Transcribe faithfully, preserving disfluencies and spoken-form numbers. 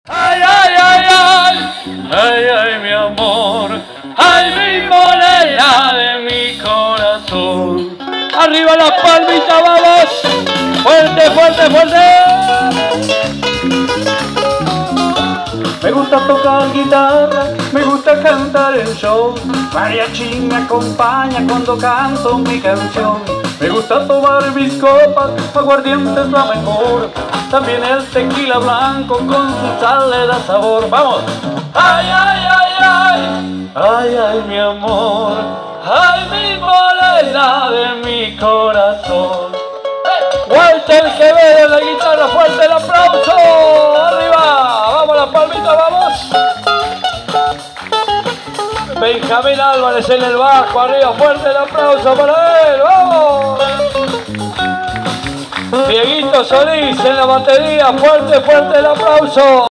Ay, ay, ay, ay, ay, ay, mi amor, ay, mi morena de mi corazón. Arriba las palmitas, vamos, fuerte, fuerte, fuerte. Me gusta tocar guitarra, me gusta cantar el show. Mariachi me acompaña cuando canto mi canción. Me gusta tomar mis copas, aguardiente es la mejor. También el tequila blanco con su sal le da sabor. ¡Vamos! ¡Ay, ay, ay, ay! ¡Ay, ay, mi amor! ¡Ay, mi morena de mi corazón! Walter Quevedo en la guitarra, fuerte el aplauso. ¡Arriba! ¡Vamos las palmitas, vamos! Benjamín Álvarez en el bajo, arriba, fuerte el aplauso para él, ¡vamos! Dieguito Solís en la batería, fuerte, fuerte el aplauso.